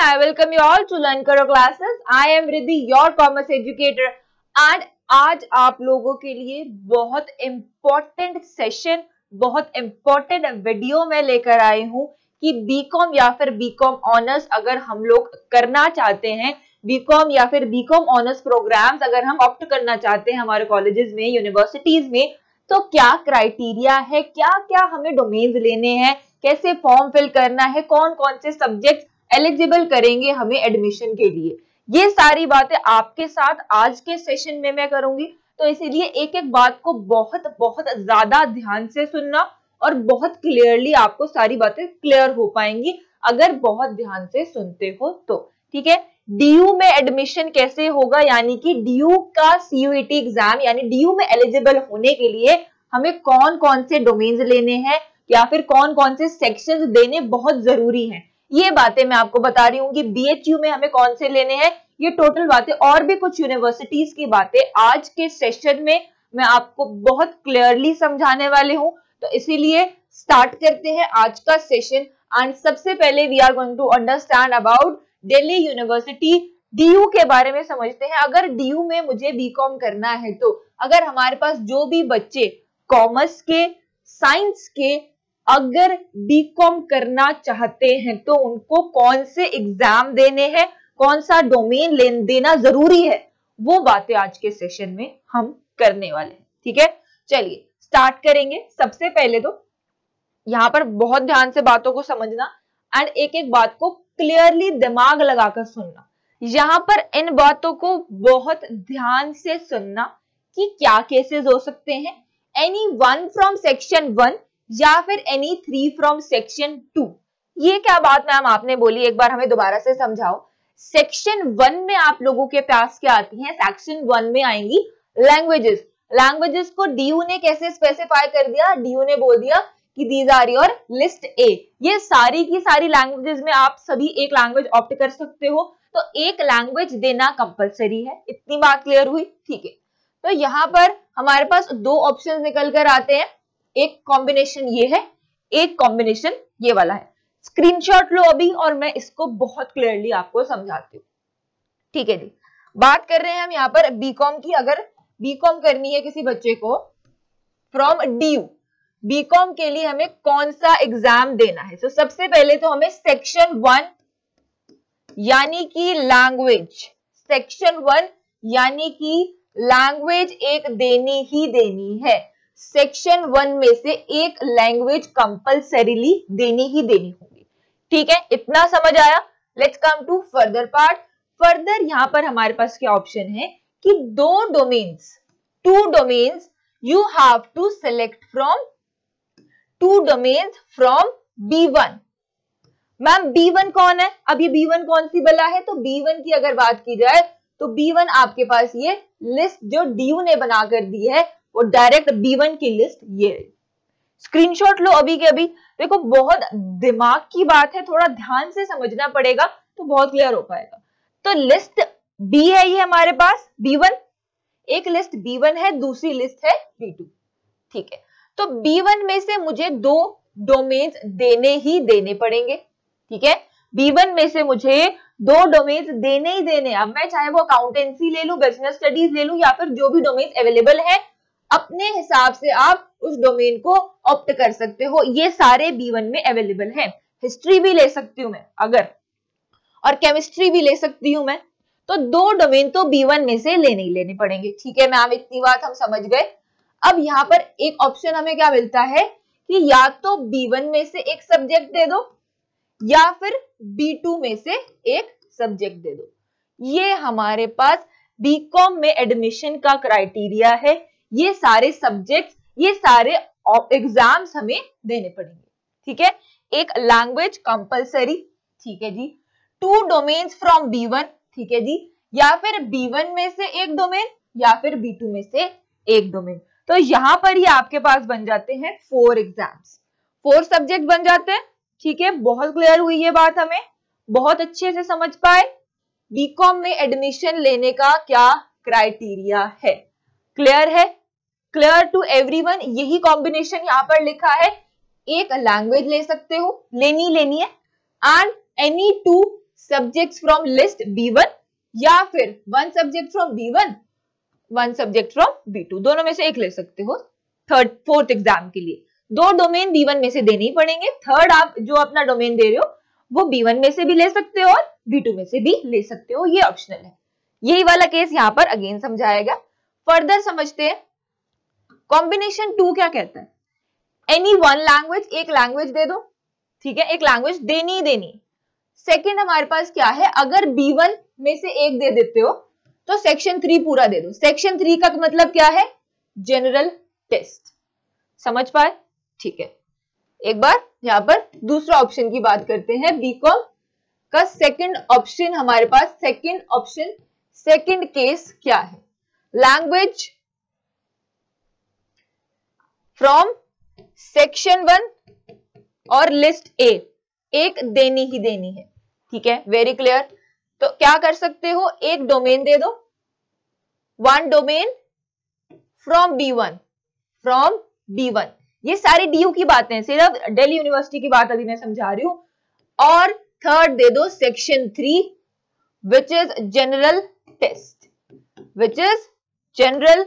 I welcome you all to Learn Karo classes. I am Riddhi, your commerce educator, and आज आप लोगों के लिए बहुत इम्पोर्टेंट सेशन, बहुत इम्पोर्टेंट वीडियो में लेकर आई हूँ कि बीकॉम या फिर बीकॉम ऑनर्स अगर हम लोग करना चाहते हैं, बीकॉम या फिर बीकॉम ऑनर्स प्रोग्राम्स अगर हम ऑप्ट करना चाहते हैं हमारे कॉलेजेस में, यूनिवर्सिटीज में, तो क्या क्राइटेरिया है, क्या क्या हमें डोमेन्स लेने हैं, कैसे फॉर्म फिल करना है, कौन कौन से सब्जेक्ट एलिजिबल करेंगे हमें एडमिशन के लिए, ये सारी बातें आपके साथ आज के सेशन में मैं करूंगी। तो इसीलिए एक एक बात को बहुत बहुत ज्यादा ध्यान से सुनना और बहुत क्लियरली आपको सारी बातें क्लियर हो पाएंगी अगर बहुत ध्यान से सुनते हो तो। ठीक है, डीयू में एडमिशन कैसे होगा, यानी कि डीयू का सीयूईटी एग्जाम, यानी डीयू में एलिजिबल होने के लिए हमें कौन कौन से डोमेन्स लेने हैं या फिर कौन कौन से सेक्शंस देने बहुत जरूरी हैं, ये बातें मैं आपको बता रही हूँ कि बीएचयू में हमें कौन से लेने हैं, ये टोटल बातें और भी कुछ यूनिवर्सिटीज की बातें आज के सेशन में मैं आपको बहुत क्लियरली समझाने वाले हूँ। तो इसीलिए स्टार्ट करते हैं आज का सेशन। एंड सबसे पहले we are going to understand about Delhi university, DU के बारे में समझते हैं। अगर डीयू में मुझे बीकॉम करना है तो अगर हमारे पास जो भी बच्चे कॉमर्स के, साइंस के अगर बीकॉम करना चाहते हैं तो उनको कौन से एग्जाम देने हैं, कौन सा डोमेन देना जरूरी है, वो बातें आज के सेशन में हम करने वाले हैं। ठीक है, चलिए स्टार्ट करेंगे। सबसे पहले तो यहां पर बहुत ध्यान से बातों को समझना एंड एक एक बात को क्लियरली दिमाग लगाकर सुनना। यहां पर इन बातों को बहुत ध्यान से सुनना कि क्या केसेस हो सकते हैं, एनी वन फ्रॉम सेक्शन 1 या फिर एनी 3 फ्रॉम सेक्शन 2। ये क्या बात मैम आपने बोली, एक बार हमें दोबारा से समझाओ। सेक्शन 1 में आप लोगों के पास क्या आती हैं, सेक्शन 1 में आएंगी लैंग्वेजेस। लैंग्वेजेस को डीयू ने कैसे स्पेसिफाई कर दिया, डीयू ने बोल दिया कि these are your list A. ये सारी की सारी लैंग्वेजेस में आप सभी एक लैंग्वेज ऑप्ट कर सकते हो, तो एक लैंग्वेज देना कंपलसरी है। इतनी बात क्लियर हुई? ठीक है, तो यहाँ पर हमारे पास दो ऑप्शन निकल कर आते हैं, एक कॉम्बिनेशन ये है, एक कॉम्बिनेशन ये वाला है। स्क्रीनशॉट लो अभी और मैं इसको बहुत क्लियरली आपको समझाती हूँ। ठीक है जी, बात कर रहे हैं हम यहाँ पर बीकॉम की। अगर बीकॉम करनी है किसी बच्चे को फ्रॉम डीयू, बीकॉम के लिए हमें कौन सा एग्जाम देना है। तो सबसे पहले तो हमें सेक्शन 1 यानी कि लैंग्वेज, सेक्शन 1 यानी कि लैंग्वेज एक देनी ही देनी है। सेक्शन 1 में से एक लैंग्वेज कंपल्सरीली देनी ही देनी होगी। ठीक है, इतना समझ आया। Let's come to further part. Further यहां पर हमारे पास क्या ऑप्शन है कि two domains you have to select from, two domains from B1। Ma'am B1 कौन है, अब ये B1 कौन सी बला है, तो B1 की अगर बात की जाए तो B1 आपके पास ये लिस्ट जो डीयू ने बनाकर दी है वो डायरेक्ट B1 की लिस्ट ये है। स्क्रीनशॉट लो अभी के अभी। देखो बहुत दिमाग की बात है, थोड़ा ध्यान से समझना पड़ेगा तो बहुत क्लियर हो पाएगा। तो लिस्ट B है ये हमारे पास, B1, एक लिस्ट B1 है, दूसरी लिस्ट है B2। ठीक है, तो B1 में से मुझे दो डोमेन्स देने ही देने पड़ेंगे। ठीक है, B1 में से मुझे दो डोमेन्स देने ही देने। अब मैं चाहे वो अकाउंटेंसी ले लूं, बिजनेस स्टडीज ले लूं या फिर जो भी डोमेन्स अवेलेबल है, अपने हिसाब से आप उस डोमेन को ऑप्ट कर सकते हो। ये सारे B1 में अवेलेबल हैं। हिस्ट्री भी ले सकती हूं मैं अगर, और केमिस्ट्री भी ले सकती हूं मैं, तो दो डोमेन तो B1 में से लेने ही लेने पड़ेंगे। ठीक है मैम, इतनी बात हम समझ गए। अब यहाँ पर एक ऑप्शन हमें क्या मिलता है कि या तो B1 में से एक सब्जेक्ट दे दो या फिर B2 में से एक सब्जेक्ट दे दो। ये हमारे पास बीकॉम में एडमिशन का क्राइटेरिया है। ये सारे सब्जेक्ट्स, ये सारे एग्जाम्स हमें देने पड़ेंगे। ठीक है, एक लैंग्वेज कंपलसरी, ठीक है जी, टू डोमेन्स फ्रॉम B1, ठीक है जी, या फिर B1 में से एक डोमेन या फिर B2 में से एक डोमेन। तो यहां पर ही आपके पास बन जाते हैं 4 एग्जाम्स, 4 सब्जेक्ट बन जाते हैं। ठीक है, बहुत क्लियर हुई ये बात, हमें बहुत अच्छे से समझ पाए बीकॉम में एडमिशन लेने का क्या क्राइटेरिया है। क्लियर है, क्लियर टू एवरीवन। यही कॉम्बिनेशन यहां पर लिखा है, एक लैंग्वेज ले सकते हो, लेनी है, and any 2 subjects from list B1 या फिर 1 subject from B1 1 subject from B2, दोनों में से एक ले सकते हो फोर्थ एग्जाम के लिए। 2 डोमेन B1 में से देने ही पड़ेंगे, थर्ड आप जो अपना डोमेन दे रहे हो वो B1 में से भी ले सकते हो और B2 में से भी ले सकते हो, ये ऑप्शनल है। यही वाला केस यहाँ पर अगेन समझाएगा। फर्दर समझते हैं कॉम्बिनेशन 2 क्या कहता है। एनी वन लैंग्वेज, एक लैंग्वेज दे दो, ठीक है, एक लैंग्वेज देनी ही देनी। सेकंड हमारे पास क्या है, अगर B1 में से एक दे देते हो तो सेक्शन 3 पूरा दे दो। सेक्शन 3 का मतलब क्या है, जनरल टेस्ट। समझ पाए, ठीक है। एक बार यहाँ पर दूसरा ऑप्शन की बात करते हैं, बीकॉम का सेकंड ऑप्शन हमारे पास, सेकंड ऑप्शन सेकंड केस क्या है, लैंग्वेज फ्रॉम सेक्शन 1 और लिस्ट ए, एक देनी ही देनी है, ठीक है, वेरी क्लियर। तो क्या कर सकते हो, एक डोमेन दे दो, 1 डोमेन फ्रॉम B1, ये सारी DU की बातें हैं, सिर्फ दिल्ली यूनिवर्सिटी की बात अभी मैं समझा रही हूं। और थर्ड दे दो section 3 which is general test, which is general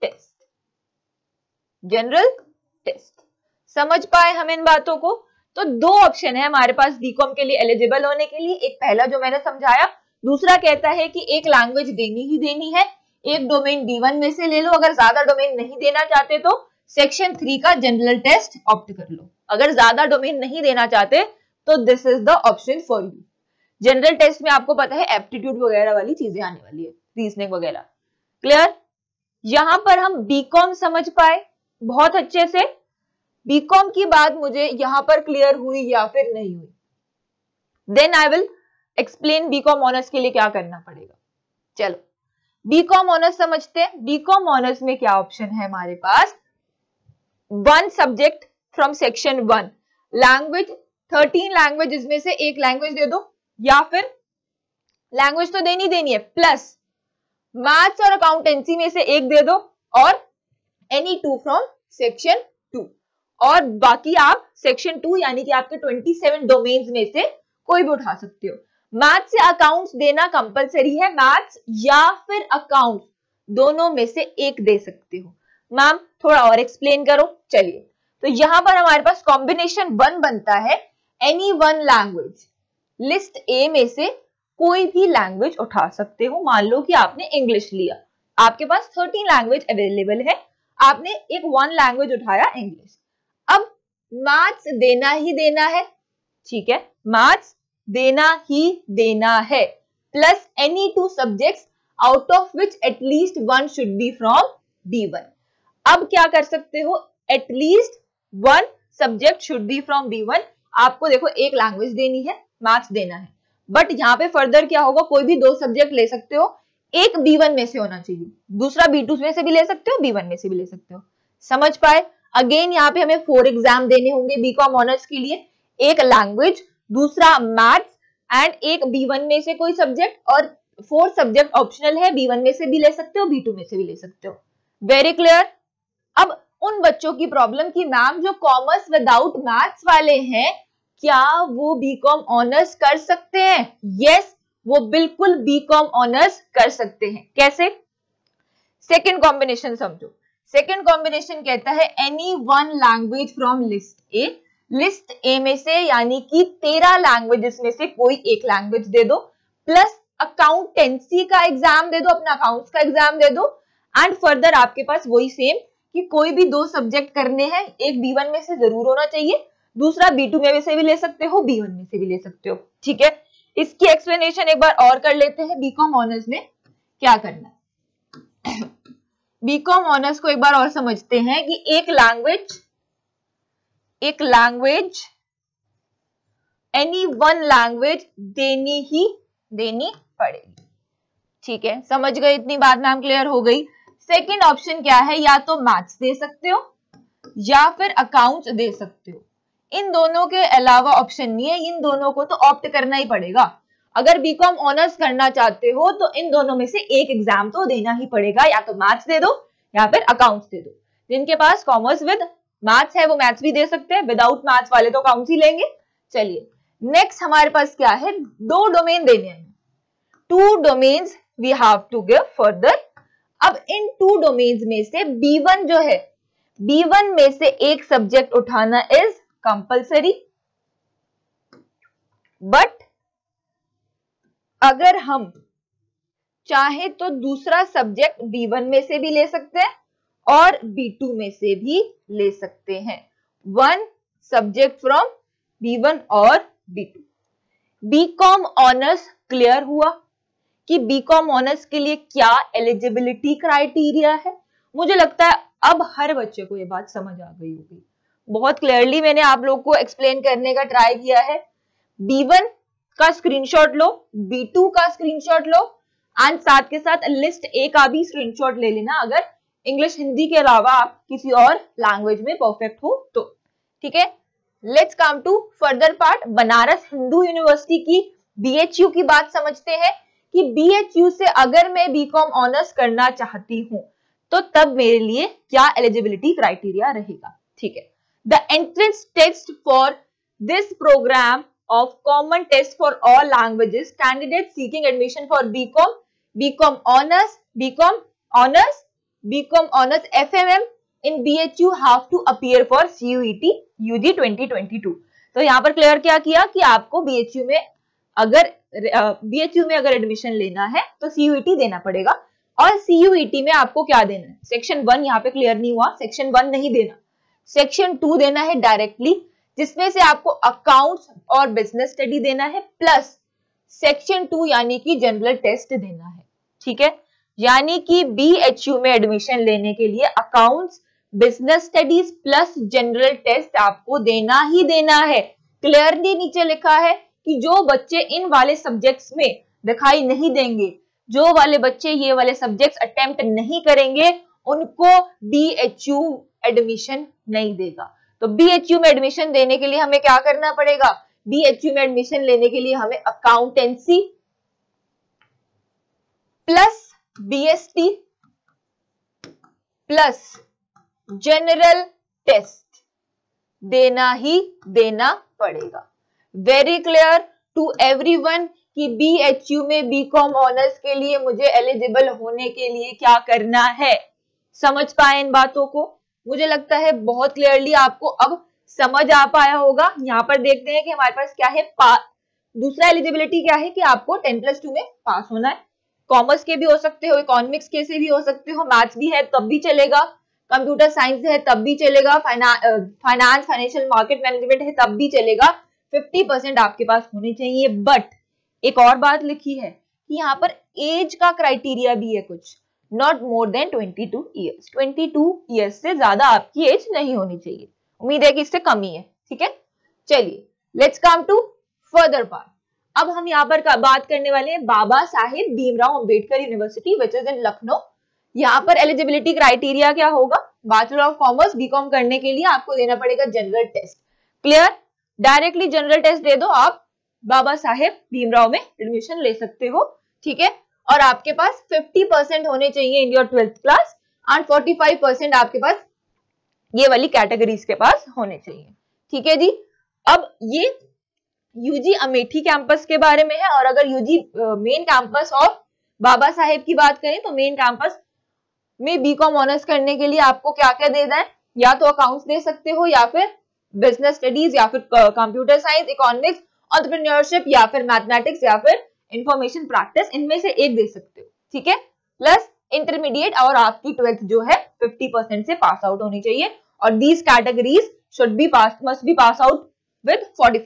test. समझ पाए हम इन बातों को। तो 2 ऑप्शन है हमारे पास बीकॉम के लिए एलिजिबल होने के लिए, एक पहला जो मैंने समझाया, दूसरा कहता है कि एक लैंग्वेज देनी ही देनी है, एक डोमेन B1 में से ले लो, अगर ज्यादा डोमेन नहीं देना चाहते तो सेक्शन 3 का जनरल टेस्ट ऑप्ट कर लो। अगर ज्यादा डोमेन नहीं देना चाहते तो this is the option for you. General test में आपको पता है एप्टीट्यूड वगैरह वाली चीजें आने वाली है, रीजनिंग वगैरह। क्लियर, यहां पर हम बीकॉम समझ पाए बहुत अच्छे से। बीकॉम की बात मुझे यहां पर क्लियर हुई या फिर नहीं हुई, then I will explain BCom honours के लिए क्या करना पड़ेगा। चलो बीकॉम ऑनर्स समझते हैं। बीकॉम ऑनर्स में क्या ऑप्शन है हमारे पास, 1 subject from section 1, language 13 language में से एक लैंग्वेज दे दो, या फिर लैंग्वेज तो देनी देनी है, प्लस मैथ्स और अकाउंटेंसी में से एक दे दो, और एनी 2 फ्रॉम सेक्शन 2, और बाकी आप सेक्शन 2 यानी कि आपके 27 डोमेन्स में से कोई भी उठा सकते हो। मैथ्स या अकाउंट्स देना कंपलसरी है, मैथ्स या फिर अकाउंट्स दोनों में से एक दे सकते हो। मैम थोड़ा और एक्सप्लेन करो। चलिए, तो यहां पर हमारे पास कॉम्बिनेशन 1 बनता है, एनी 1 लैंग्वेज, लिस्ट ए में से कोई भी लैंग्वेज उठा सकते हो। मान लो कि आपने इंग्लिश लिया, आपके पास 13 लैंग्वेज अवेलेबल है, आपने एक 1 लैंग्वेज उठाया इंग्लिश। अब मैथ्स देना ही देना है, ठीक है, मैथ्स देना ही देना है, plus any 2 subjects out of which at least 1 should be from B1। अब क्या कर सकते हो, at least 1 subject should be from B1। आपको देखो एक लैंग्वेज देनी है, मैथ्स देना है, बट यहाँ पे फर्दर क्या होगा, कोई भी 2 सब्जेक्ट ले सकते हो, एक B1 में से होना चाहिए, दूसरा B2 में से भी ले सकते हो, B1 में से भी ले सकते हो। समझ पाए। अगेन यहाँ पे हमें 4 एग्जाम देने होंगे बीकॉम ऑनर्स के लिए, एक लैंग्वेज, दूसरा मैथ्स एंड एक B1 में से कोई सब्जेक्ट, और 4 सब्जेक्ट ऑप्शनल है, B1 में से भी ले सकते हो, B2 में से भी ले सकते हो। Very clear. अब उन बच्चों की प्रॉब्लम कि मैम जो कॉमर्स विदाउट मैथ्स वाले हैं, क्या वो बीकॉम ऑनर्स कर सकते हैं? यस, वो बिल्कुल बीकॉम ऑनर्स कर सकते हैं। कैसे? सेकंड कॉम्बिनेशन समझो। सेकंड कॉम्बिनेशन कहता है any 1 language from list A, list A में से यानी कि 13 लैंग्वेजेस में से कोई एक लैंग्वेज दे दो, प्लस अकाउंटेंसी का एग्जाम दे दो, अपना अकाउंट्स का एग्जाम दे दो, एंड फर्दर आपके पास वही सेम कि कोई भी 2 सब्जेक्ट करने हैं, एक B1 में से जरूर होना चाहिए, दूसरा B2 में से भी ले सकते हो, B1 में से भी ले सकते हो। ठीक है, इसकी एक्सप्लेनेशन एक बार और कर लेते हैं, बीकॉम ऑनर्स में क्या करना है। बीकॉम ऑनर्स को एक बार और समझते हैं कि एक लैंग्वेज एनी 1 लैंग्वेज देनी ही देनी पड़ेगी। ठीक है, समझ गए? इतनी बात मैम क्लियर हो गई। सेकंड ऑप्शन क्या है, या तो मैथ्स दे सकते हो या फिर अकाउंट्स दे सकते हो, इन दोनों के अलावा ऑप्शन नहीं है, इन दोनों को तो ऑप्ट करना ही पड़ेगा। अगर बीकॉम ऑनर्स करना चाहते हो तो इन दोनों में से एक एग्जाम तो देना ही पड़ेगा, या तो मैथ्स दे दो या फिर अकाउंट्स दे दो। जिनके पास कॉमर्स विद मैथ्स है वो मैथ्स भी दे सकते हैं, विदाउट मैथ्स वाले तो अकाउंट्स ही लेंगे। चलिए नेक्स्ट हमारे पास क्या है, 2 डोमेन देने हैं, 2 domains we have to give further. अब इन 2 डोमेन्स में से B1 जो है, B1 में से एक सब्जेक्ट उठाना इज कंपल्सरी, बट अगर हम चाहे तो दूसरा सब्जेक्ट B1 में से भी ले सकते हैं और B2 में से भी ले सकते हैं, 1 सब्जेक्ट फ्रॉम B1 और B2। बीकॉम ऑनर्स क्लियर हुआ कि बीकॉम ऑनर्स के लिए क्या एलिजिबिलिटी क्राइटेरिया है। मुझे लगता है अब हर बच्चे को ये बात समझ आ गई होगी। बहुत क्लियरली मैंने आप लोग को एक्सप्लेन करने का ट्राई किया है। B1 का स्क्रीनशॉट लो, B2 का स्क्रीनशॉट लो एंड साथ के साथ लिस्ट ए का भी स्क्रीनशॉट ले लेना अगर इंग्लिश हिंदी के अलावा आप किसी और लैंग्वेज में परफेक्ट हो तो। ठीक है, let's come to further part. Banaras Hindu university की BHU की बात समझते हैं कि BHU से अगर मैं बीकॉम ऑनर्स करना चाहती हूं तो तब मेरे लिए क्या एलिजिबिलिटी क्राइटेरिया रहेगा। ठीक है, the entrance test for this program of common test for all languages, candidates seeking admission for BCom, BCom honors, BCom honors FMM in BHU have to appear for CUET UG 2022। तो यहाँ पर clear क्या किया कि आपको BHU में अगर admission लेना है तो CUET देना पड़ेगा, और CUET में आपको क्या देना है, सेक्शन 1 यहाँ पे क्लियर नहीं हुआ, सेक्शन 1 नहीं देना, सेक्शन 2 देना है डायरेक्टली, जिसमें से आपको अकाउंट्स और बिजनेस स्टडी देना है, प्लस सेक्शन 2 यानी कि जनरल टेस्ट देना है। ठीक है, यानी कि BHU में एडमिशन लेने के लिए accounts, business studies plus general test आपको देना ही देना है। क्लियरली नीचे लिखा है कि जो बच्चे इन वाले सब्जेक्ट्स में दिखाई नहीं देंगे, जो वाले बच्चे ये वाले सब्जेक्ट्स अटेम्प्ट नहीं करेंगे, उनको BHU एडमिशन नहीं देगा। तो BHU में एडमिशन देने के लिए हमें क्या करना पड़ेगा, BHU में एडमिशन लेने के लिए हमें accountancy plus BST plus general test देना ही देना पड़ेगा। वेरी क्लियर टू एवरीवन कि BHU में बीकॉम ऑनर्स के लिए मुझे एलिजिबल होने के लिए क्या करना है। समझ पाए इन बातों को? मुझे लगता है बहुत क्लियरली आपको अब समझ आ पाया होगा। यहाँ पर देखते हैं कि हमारे पास क्या है, दूसरा एलिजिबिलिटी क्या है कि आपको 10+2 में पास होना है। कॉमर्स के भी हो सकते हो, इकोनॉमिक्स के से भी हो सकते हो, मैथ्स भी है तब भी चलेगा, कंप्यूटर साइंस है तब भी चलेगा, फाइनेंस फाइनेंशियल मार्केट मैनेजमेंट है तब भी चलेगा। 50% आपके पास होने चाहिए। बट एक और बात लिखी है कि यहाँ पर एज का क्राइटेरिया भी है कुछ, not more than 22 years. 22 years से ज्यादा आपकी एज नहीं होनी चाहिए। उम्मीद है कि इससे कम ही है। ठीक है, चलिए let's come to further part. अब हम यहाँ पर बात करने वाले हैं Baba Saheb Bhimrao Ambedkar university which is in Lucknow. यहाँ पर एलिजिबिलिटी क्राइटेरिया क्या होगा, बैचलर ऑफ कॉमर्स बीकॉम करने के लिए आपको देना पड़ेगा general test. Clear, directly general test दे दो, आप बाबा साहेब भीमराव में एडमिशन ले सकते हो। ठीक है, और आपके पास 50% होने चाहिए in your 12th class and 45% आपके पास ये वाली कैटेगरीज के पास होने चाहिए। ठीक है जी, अब ये यूजी अमेठी कैंपस के बारे में है। और अगर UG main campus of Baba Saheb की बात करें तो मेन कैंपस में बीकॉम ऑनर्स करने के लिए आपको क्या क्या देना है, या तो अकाउंट्स दे सकते हो, या फिर बिजनेस स्टडीज, या फिर कंप्यूटर साइंस, इकोनॉमिक्स, एंटरप्रेन्योरशिप, या फिर मैथमेटिक्स, या फिर इंफॉर्मेशन प्रैक्टिस, इनमें से एक दे सकते हो। ठीक है, प्लस इंटरमीडिएट और आपकी 12th जो है 50% से पास आउट होनी चाहिए। और these categories should be pass, must be pass out with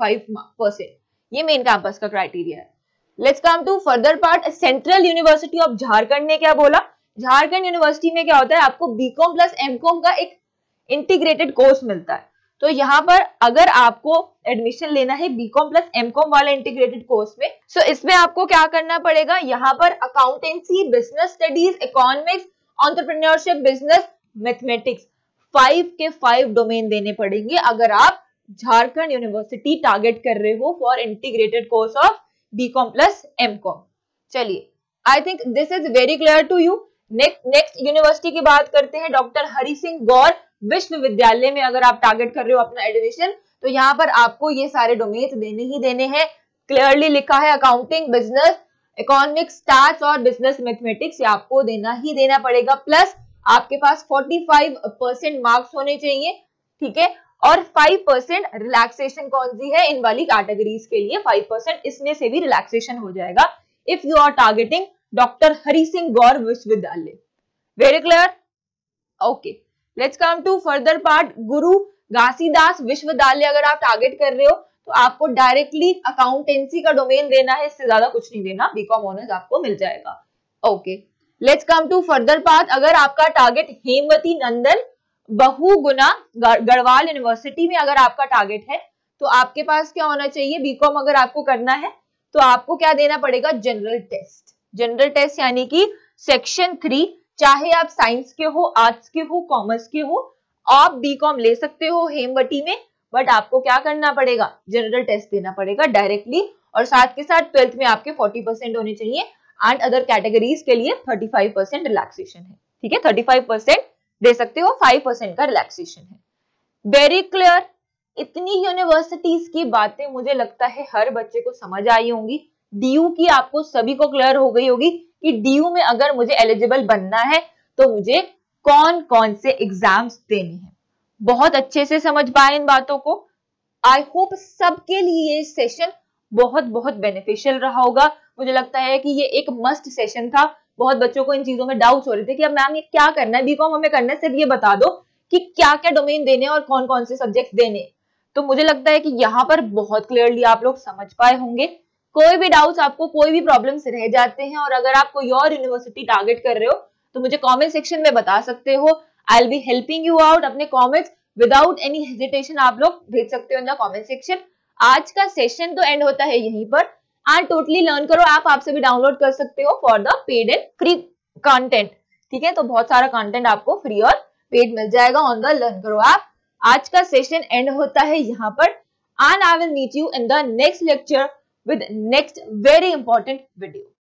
45%। ये मेन कैंपस का क्राइटेरिया है। Let's come to further part. Central university of Jharkhand ने क्या बोला, झारखंड यूनिवर्सिटी में क्या होता है, आपको बीकॉम प्लस एमकॉम का एक इंटीग्रेटेड कोर्स मिलता है। तो यहाँ पर अगर आपको एडमिशन लेना है बीकॉम प्लस एमकॉम वाले इंटीग्रेटेड कोर्स में, सो इसमें आपको क्या करना पड़ेगा, यहाँ पर accountancy, business studies, economics, entrepreneurship, business, mathematics, 5 के 5 डोमेन देने पड़ेंगे अगर आप झारखंड यूनिवर्सिटी टारगेट कर रहे हो for integrated course of BCom plus MCom. चलिए, I think this is very clear to you. Next university की बात करते हैं, डॉक्टर हरि सिंह गौर विश्वविद्यालय में अगर आप टारगेट कर रहे हो अपना एडमिशन तो यहाँ पर आपको ये सारे डोमेन्स देने ही देने हैं। क्लियरली लिखा है अकाउंटिंग, बिजनेस, इकोनॉमिक्स, स्टैट्स और बिजनेस मैथमेटिक्स, ये आपको देना ही देना पड़ेगा। प्लस आपके पास 45% मार्क्स होने चाहिए, ठीक है। और 5% रिलैक्सेशन कौन सी है, इन वाली कैटेगरीज के लिए 5% इसमें से भी रिलैक्सेशन हो जाएगा if you are targeting doctor Hari Singh Gour Vishwavidyalaya. Very clear? Okay, let's come to further part. Guru Ghasidas विश्वविद्यालय अगर आप टारगेट कर रहे हो तो आपको डायरेक्टली अकाउंटेंसी का डोमेन देना है, इससे ज्यादा कुछ नहीं देना, बीकॉम ऑनर्स आपको मिल जाएगा। Okay, let's come to further part. अगर आपका टारगेट हेमवती नंदन बहुगुणा गढ़वाल यूनिवर्सिटी में अगर आपका टारगेट है तो आपके पास क्या होना चाहिए, बीकॉम अगर आपको करना है तो आपको क्या देना पड़ेगा, जनरल टेस्ट। जनरल टेस्ट यानी कि सेक्शन 3, चाहे आप साइंस के हो, आर्ट्स के हो, कॉमर्स के हो, आप बीकॉम ले सकते हो हेमवती में, बट आपको क्या करना पड़ेगा, जनरल टेस्ट देना पड़ेगा डायरेक्टली। और साथ के साथ 12th में आपके 40% होने चाहिए एंड अदर कैटेगरीज के लिए 35% रिलैक्सेशन है, ठीक है। 35% दे सकते हो, 5% का रिलैक्सेशन है। Very clear? इतनी यूनिवर्सिटीज की बातें मुझे लगता है हर बच्चे को समझ आई होंगी। डीयू की आपको सभी को क्लियर हो गई होगी कि डीयू में अगर मुझे एलिजिबल बनना है तो मुझे कौन कौन से एग्जाम्स देने हैं। बहुत अच्छे से समझ पाए इन बातों को। आई होप सबके लिए ये सेशन बहुत बहुत बेनिफिशियल रहा होगा। मुझे लगता है कि ये एक मस्ट सेशन था। बहुत बच्चों को इन चीजों में डाउट्स हो रहे थे कि अब मैम ये क्या करना है, बीकॉम हमें करना है, सिर्फ ये बता दो कि क्या क्या डोमेन देने और कौन कौन से सब्जेक्ट देने। तो मुझे लगता है कि यहाँ पर बहुत क्लियरली आप लोग समझ पाए होंगे। कोई भी डाउट्स, आपको कोई भी प्रॉब्लम्स रह जाते हैं और अगर आप कोई और यूनिवर्सिटी टारगेट कर रहे हो तो मुझे कमेंट सेक्शन में बता सकते हो। I will be helping you out. अपने कमेंट्स विदाउट एनी हेजिटेशन आप लोग भेज सकते हो इन द कमेंट सेक्शन। आज का सेशन तो एंड होता है यहीं पर। एंड टोटली लर्न करो ऐप आपसे भी डाउनलोड कर सकते हो for the paid and free content, ठीक है। तो बहुत सारा कंटेंट आपको फ्री और पेड मिल जाएगा ऑन द लर्न करो ऐप। आज का सेशन एंड होता है यहाँ पर and I will meet you in the next lecture with next very important video.